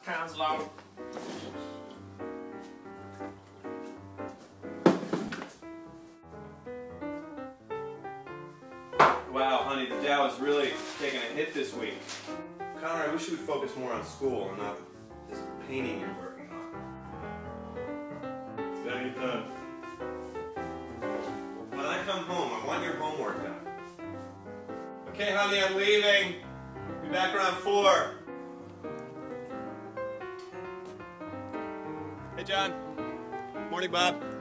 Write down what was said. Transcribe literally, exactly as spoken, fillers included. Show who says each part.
Speaker 1: Translate.
Speaker 2: Wow, honey, the Dow is really taking a hit this week. Connor, I wish you would focus more on school and not this painting you're working on.
Speaker 3: Gotta get done.
Speaker 2: When I come home, I want your homework done. Okay, honey, I'm leaving. Be back around four. Hey, John. Morning, Bob.